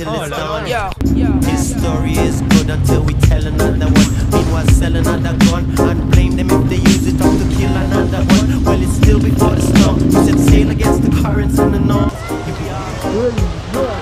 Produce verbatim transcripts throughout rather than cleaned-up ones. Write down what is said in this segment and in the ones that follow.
till it's done. Yo, yo. This story is good until we tell another one. Meanwhile, sell another gun and blame them if they use it up to kill another one. Well, it's still before the storm. We said sail against the currents in the north. Here we are.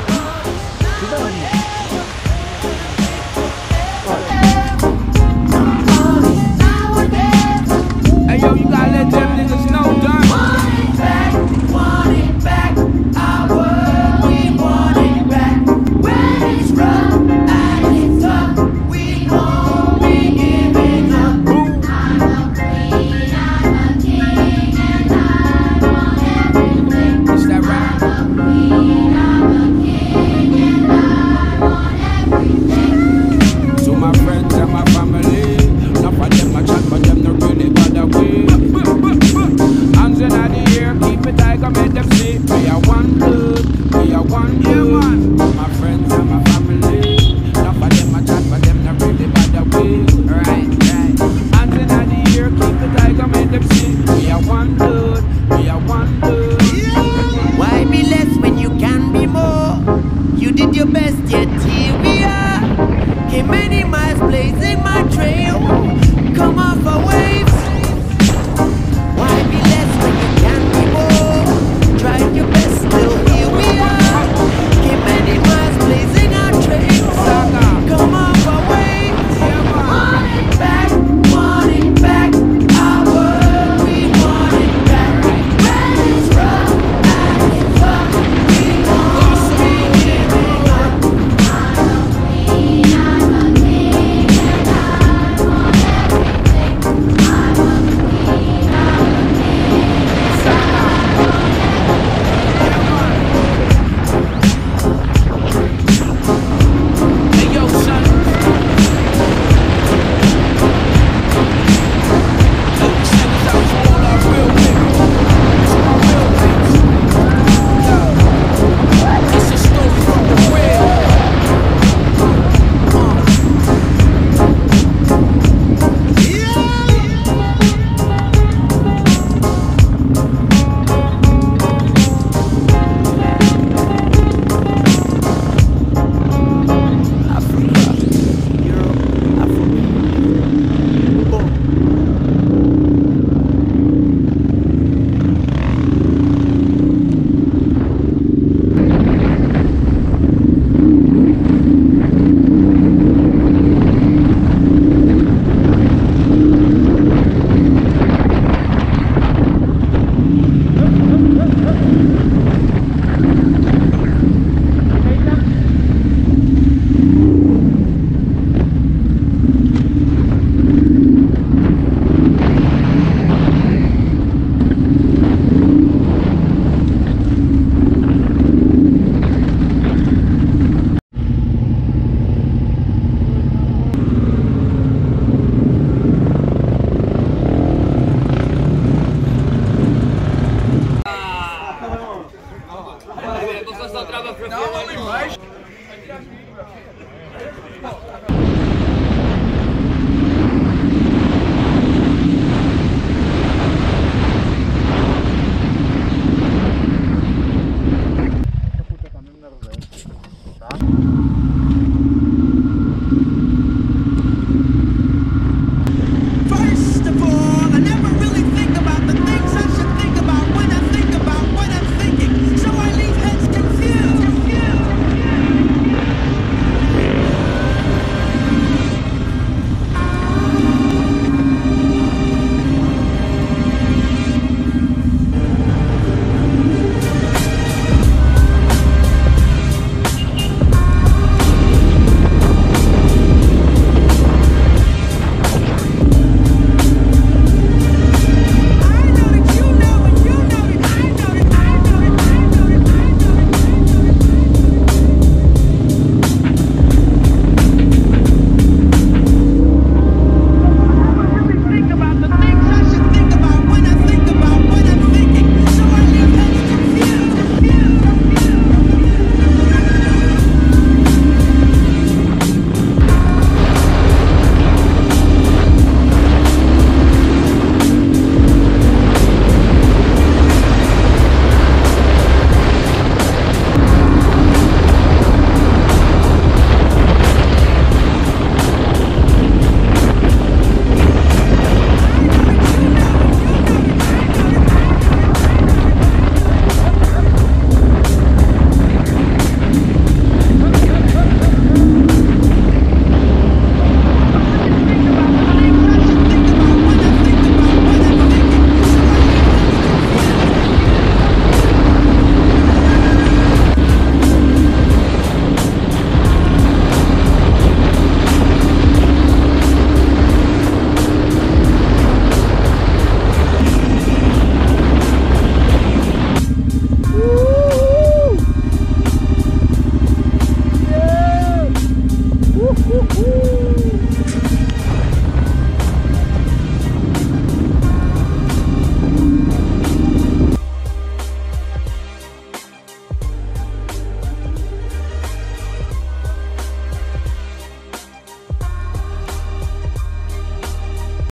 Hey yo, you gotta let them niggas know, done. Want it back, want it back. Our world, we want it back. When it's rough and it's tough, we won't be giving up. I'm a queen, I'm a king, and I want everything. Is that right? I'm a queen, I'm a king, and I want everything. To my friends and my family, enough of them a chat, but them not really bother we. Hands in the air, keep it tight, and make them see. We are one blood, we are one blood. My friends and my family, enough of them a chat, but them not really bother we. Right, right. Hands in the air, keep it tight, and make them see. We are one blood, we are one blood. Why be less when you can be more? You did your best, yet here we are. Came many miles blazing my trail.